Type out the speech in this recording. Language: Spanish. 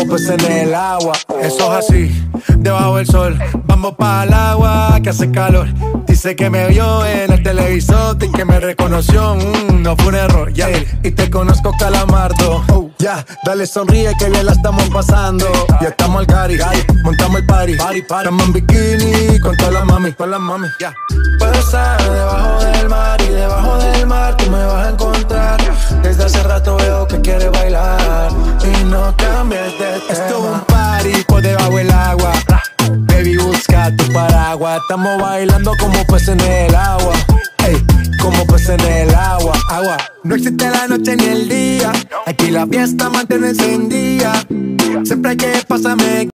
peces en el agua. Eso es así, debajo del sol. Vamos para el agua que hace calor. Dice que me vio en el televisor y que me reconoció. No fue un error, ya. Y te conozco, Calamardo. Ya, dale sonríe que bien la estamos pasando. Ya estamos al gari, montamos el party. Estamos en bikini con todas las mami, ya. Puedo estar debajo del mar y debajo del mar tú me vas a encontrar. Desde hace rato veo que quieres bailar y no cambies de tema. Esto es un party por debajo del agua. Baby, busca tu paraguas. Estamos bailando como peces en el agua. Ey, como peces en el agua, agua. No existe la noche ni el día. Aquí la fiesta mantiene encendida. Siempre hay que pasarme